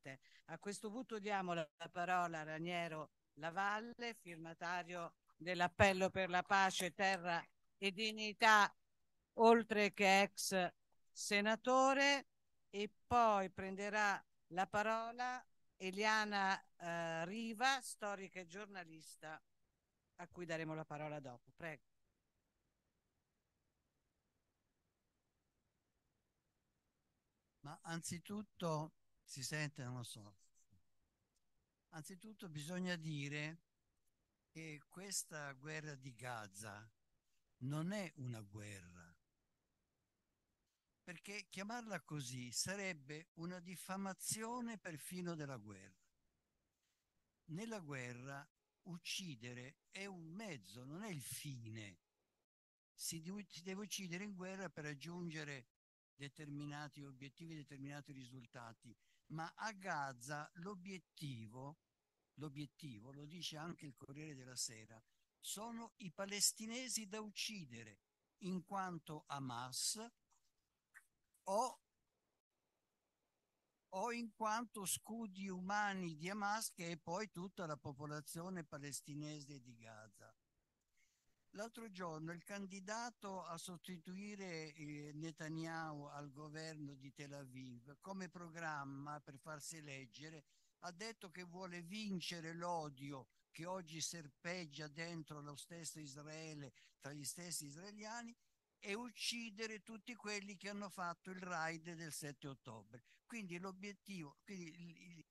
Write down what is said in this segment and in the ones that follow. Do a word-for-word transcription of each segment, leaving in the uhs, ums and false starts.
Presidente. A questo punto diamo la la parola a Raniero Lavalle, firmatario dell'appello per la pace, terra e dignità, oltre che ex senatore, e poi prenderà la parola Eliana eh, Riva, storica e giornalista, a cui daremo la parola dopo. Prego. Ma anzitutto si sente, non lo so. Anzitutto bisogna dire che questa guerra di Gaza non è una guerra, perché chiamarla così sarebbe una diffamazione perfino della guerra. Nella guerra uccidere è un mezzo, non è il fine. Si, deve- si deve uccidere in guerra per raggiungere determinati obiettivi, determinati risultati, ma a Gaza l'obiettivo, l'obiettivo, lo dice anche il Corriere della Sera, sono i palestinesi da uccidere, in quanto Hamas o, o in quanto scudi umani di Hamas, che è poi tutta la popolazione palestinese di Gaza. L'altro giorno il candidato a sostituire eh, Netanyahu al governo di Tel Aviv come programma per farsi eleggere ha detto che vuole vincere l'odio che oggi serpeggia dentro lo stesso Israele, tra gli stessi israeliani, e uccidere tutti quelli che hanno fatto il raid del sette ottobre. Quindi l'obiettivo, quindi il, il,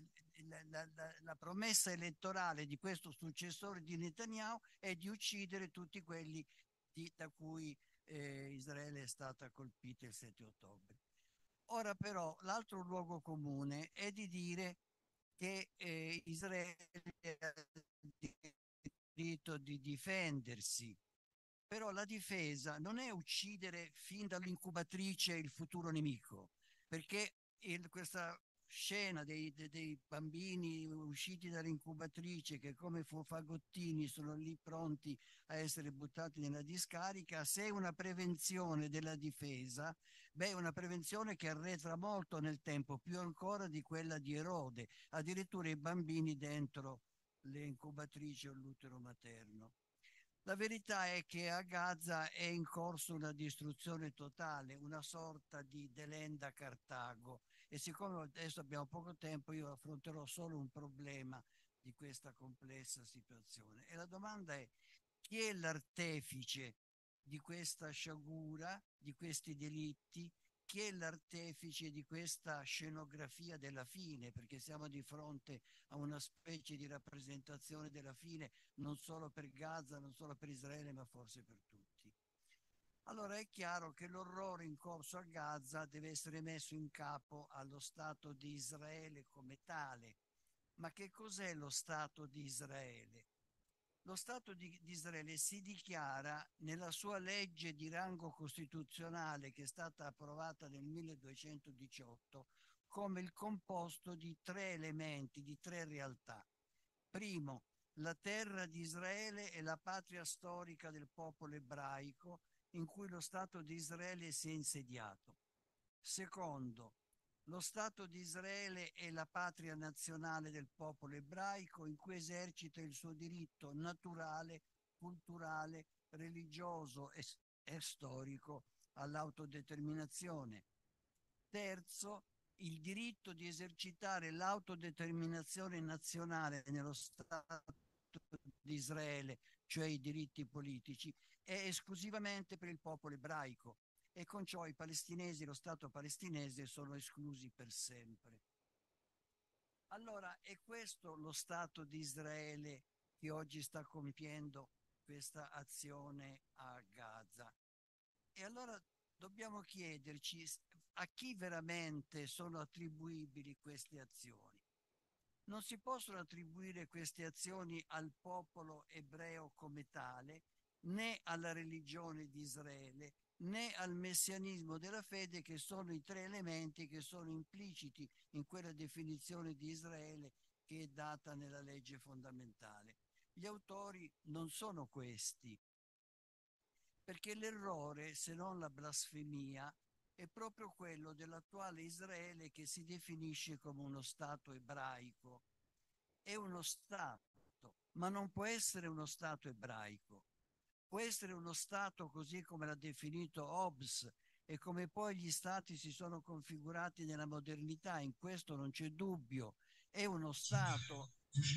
la, la, la, la promessa elettorale di questo successore di Netanyahu è di uccidere tutti quelli di, da cui eh, Israele è stata colpita il sette ottobre. Ora però l'altro luogo comune è di dire che eh, Israele ha il diritto di difendersi, però la difesa non è uccidere fin dall'incubatrice il futuro nemico, perché il- questa scena dei, de- dei bambini usciti dall'incubatrice che come fu- fagottini sono lì pronti a essere buttati nella discarica, se è una prevenzione della difesa, beh, è una prevenzione che arretra molto nel tempo, più ancora di quella di Erode, addirittura i bambini dentro le incubatrici o l'utero materno. La verità è che a Gaza è in corso una distruzione totale, una sorta di Delenda Cartago, e siccome adesso abbiamo poco tempo io affronterò solo un problema di questa complessa situazione. E la domanda è: chi è l'artefice di questa sciagura, di questi delitti? Chi è l'artefice di questa scenografia della fine? Perché siamo di fronte a una specie di rappresentazione della fine non solo per Gaza, non solo per Israele, ma forse per tutti. Allora è chiaro che l'orrore in corso a Gaza deve essere messo in capo allo Stato di Israele come tale. Ma che cos'è lo Stato di Israele? Lo Stato di, di Israele si dichiara nella sua legge di rango costituzionale che è stata approvata nel milleduecentodiciotto come il composto di tre elementi, di tre realtà. Primo, la terra di Israele è la patria storica del popolo ebraico in cui lo Stato di Israele si è insediato. Secondo, lo Stato di Israele è la patria nazionale del popolo ebraico in cui esercita il suo diritto naturale, culturale, religioso e, e storico all'autodeterminazione. Terzo, il diritto di esercitare l'autodeterminazione nazionale nello Stato di Israele, cioè i diritti politici, è esclusivamente per il popolo ebraico, e con ciò i palestinesi, lo Stato palestinese, sono esclusi per sempre. Allora, è questo lo Stato di Israele che oggi sta compiendo questa azione a Gaza? E allora dobbiamo chiederci a chi veramente sono attribuibili queste azioni. Non si possono attribuire queste azioni al popolo ebreo come tale, né alla religione di Israele, né al messianismo della fede, che sono i tre elementi che sono impliciti in quella definizione di Israele che è data nella legge fondamentale. Gli autori non sono questi, perché l'errore, se non la blasfemia, è proprio quello dell'attuale Israele, che si definisce come uno Stato ebraico. È uno Stato, ma non può essere uno Stato ebraico. Può essere uno Stato così come l'ha definito Hobbes e come poi gli Stati si sono configurati nella modernità, in questo non c'è dubbio. È uno Stato,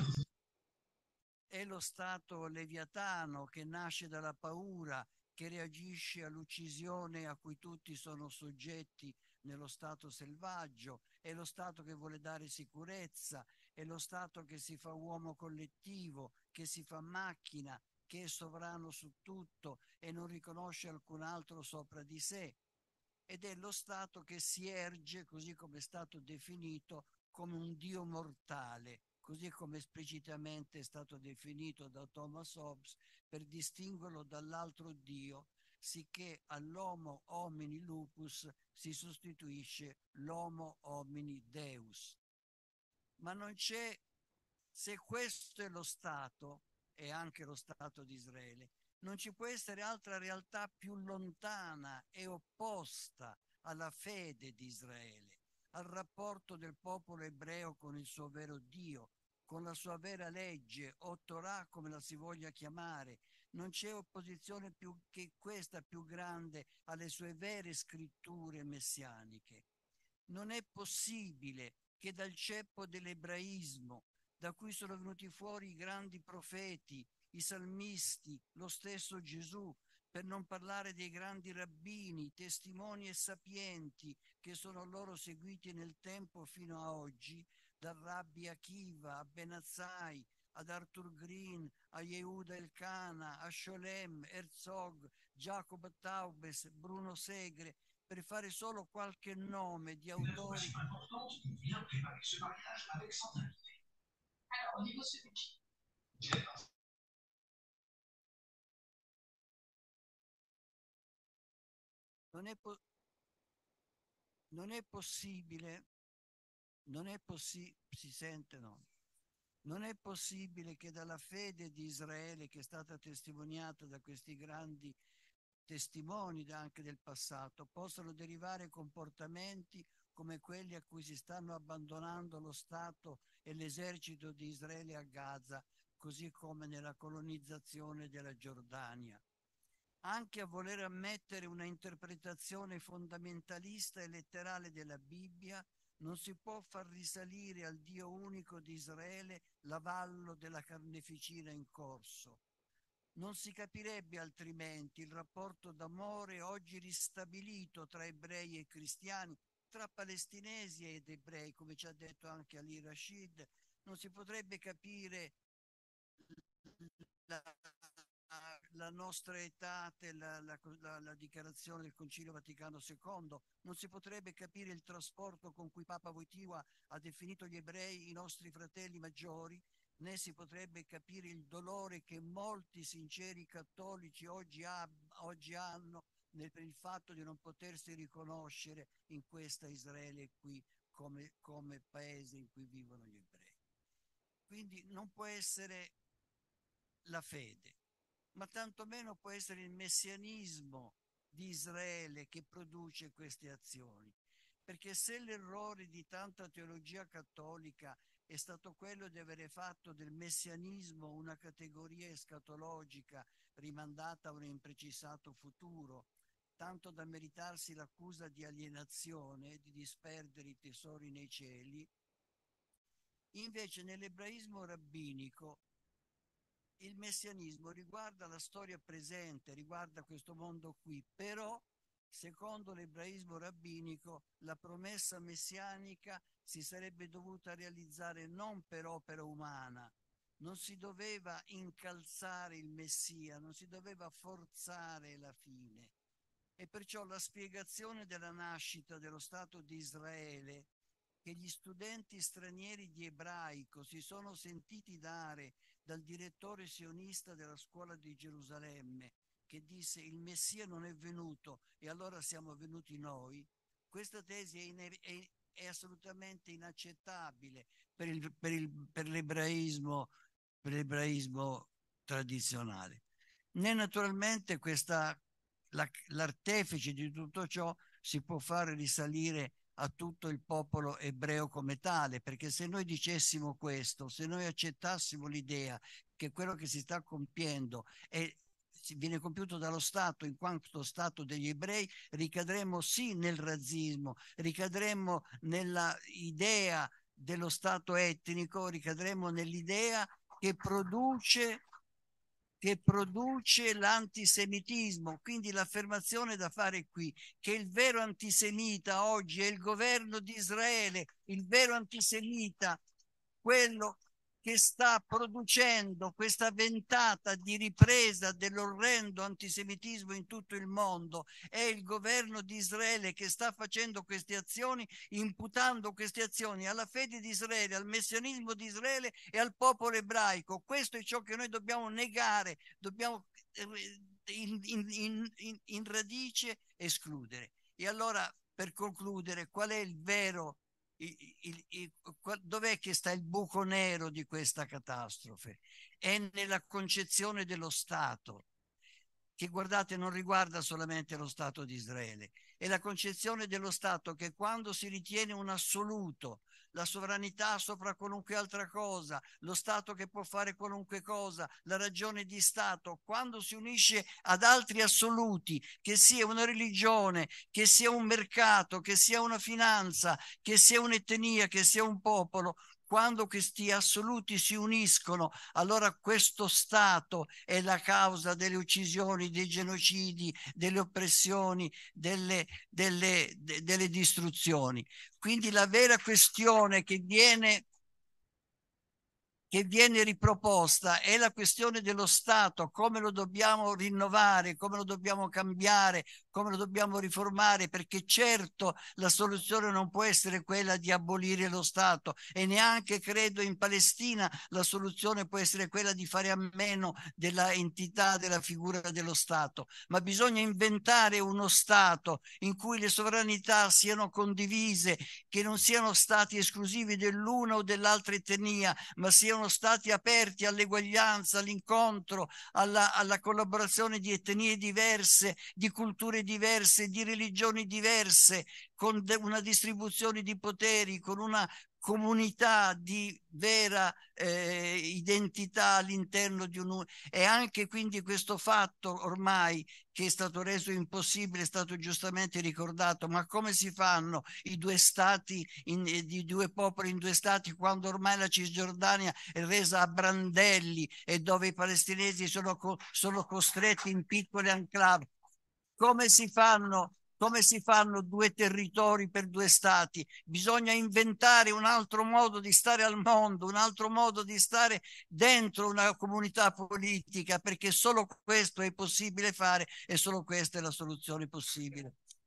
è lo Stato leviatano che nasce dalla paura, che reagisce all'uccisione a cui tutti sono soggetti nello stato selvaggio, è lo Stato che vuole dare sicurezza, è lo Stato che si fa uomo collettivo, che si fa macchina, che è sovrano su tutto e non riconosce alcun altro sopra di sé. Ed è lo Stato che si erge, così come è stato definito, come un Dio mortale, così come esplicitamente è stato definito da Thomas Hobbes, per distinguerlo dall'altro Dio, sicché all'homo homini lupus si sostituisce l'homo homini deus. Ma non c'è, se questo è lo Stato, e anche lo Stato di Israele, non ci può essere altra realtà più lontana e opposta alla fede di Israele, al rapporto del popolo ebreo con il suo vero Dio, con la sua vera legge, o Torah come la si voglia chiamare. Non c'è opposizione più che questa più grande alle sue vere scritture messianiche. Non è possibile che dal ceppo dell'ebraismo, da cui sono venuti fuori i grandi profeti, i salmisti, lo stesso Gesù, per non parlare dei grandi rabbini, testimoni e sapienti che sono loro seguiti nel tempo fino a oggi, dal Rabbi Akiva a Benazzai, ad Arthur Green, a Yehuda Elkana, a Sholem, Herzog, Jacob Taubes, Bruno Segre, per fare solo qualche nome di autori. Non è, po- non è possibile, non è possibile, si sente no? Non è possibile che dalla fede di Israele, che è stata testimoniata da questi grandi testimoni anche del passato, possano derivare comportamenti come quelli a cui si stanno abbandonando lo Stato e l'esercito di Israele a Gaza, così come nella colonizzazione della Giordania. Anche a voler ammettere una interpretazione fondamentalista e letterale della Bibbia, non si può far risalire al Dio unico di Israele l'avallo della carneficina in corso. Non si capirebbe altrimenti il rapporto d'amore oggi ristabilito tra ebrei e cristiani, tra palestinesi ed ebrei, come ci ha detto anche Ali Rashid. Non si potrebbe capire la, la nostra età, la, la, la, la dichiarazione del Concilio Vaticano secondo, non si potrebbe capire il trasporto con cui Papa Wojtyła ha definito gli ebrei i nostri fratelli maggiori, né si potrebbe capire il dolore che molti sinceri cattolici oggi, ha, oggi hanno nel, per il fatto di non potersi riconoscere in questa Israele qui come, come paese in cui vivono gli ebrei. Quindi non può essere la fede, ma tantomeno può essere il messianismo di Israele che produce queste azioni. Perché se l'errore di tanta teologia cattolica è stato quello di avere fatto del messianismo una categoria escatologica rimandata a un imprecisato futuro, tanto da meritarsi l'accusa di alienazione, di disperdere i tesori nei cieli, invece nell'ebraismo rabbinico il messianismo riguarda la storia presente, riguarda questo mondo qui, però secondo l'ebraismo rabbinico la promessa messianica si sarebbe dovuta realizzare non per opera umana, non si doveva incalzare il Messia, non si doveva forzare la fine. E perciò la spiegazione della nascita dello Stato di Israele che gli studenti stranieri di ebraico si sono sentiti dare dal direttore sionista della scuola di Gerusalemme, che disse il Messia non è venuto e allora siamo venuti noi, questa tesi è, in, è, è assolutamente inaccettabile per, il, per, il, per, l'ebraismo, per l'ebraismo tradizionale. Né naturalmente questa, la, l'artefice di tutto ciò si può fare risalire a tutto il popolo ebreo come tale, perché se noi dicessimo questo, se noi accettassimo l'idea che quello che si sta compiendo è viene compiuto dallo Stato in quanto Stato degli ebrei, ricadremo sì nel razzismo, ricadremo nella idea dello Stato etnico, ricadremo nell'idea che produce che produce l'antisemitismo. Quindi l'affermazione da fare qui che il vero antisemita oggi è il governo di Israele, il vero antisemita, quello che sta producendo questa ventata di ripresa dell'orrendo antisemitismo in tutto il mondo, è il governo di Israele che sta facendo queste azioni, imputando queste azioni alla fede di Israele, al messianismo di Israele e al popolo ebraico. Questo è ciò che noi dobbiamo negare, dobbiamo in, in, in, in radice escludere. E allora, per concludere, qual è il vero Il, il, il, dov'è che sta il buco nero di questa catastrofe? È nella concezione dello Stato, che guardate non riguarda solamente lo Stato di Israele, è la concezione dello Stato che quando si ritiene un assoluto, la sovranità sopra qualunque altra cosa, lo Stato che può fare qualunque cosa, la ragione di Stato, quando si unisce ad altri assoluti, che sia una religione, che sia un mercato, che sia una finanza, che sia un'etnia, che sia un popolo, quando questi assoluti si uniscono, allora questo Stato è la causa delle uccisioni, dei genocidi, delle oppressioni, delle, delle, de, delle distruzioni. Quindi la vera questione che viene che viene riproposta è la questione dello Stato, come lo dobbiamo rinnovare, come lo dobbiamo cambiare, come lo dobbiamo riformare, perché certo la soluzione non può essere quella di abolire lo Stato e neanche credo in Palestina la soluzione può essere quella di fare a meno della entità, della figura dello Stato, ma bisogna inventare uno Stato in cui le sovranità siano condivise, che non siano stati esclusivi dell'una o dell'altra etnia, ma siano stati aperti all'eguaglianza, all'incontro, alla, alla collaborazione di etnie diverse, di culture diverse, di religioni diverse, con una distribuzione di poteri, con una comunità di vera eh, identità all'interno di un... E anche quindi questo fatto ormai che è stato reso impossibile, è stato giustamente ricordato, ma come si fanno i due stati, in, di due popoli in due stati, quando ormai la Cisgiordania è resa a brandelli e dove i palestinesi sono, co sono costretti in piccole enclave? Come si fanno? Come si fanno due territori per due stati? Bisogna inventare un altro modo di stare al mondo, un altro modo di stare dentro una comunità politica, perché solo questo è possibile fare e solo questa è la soluzione possibile.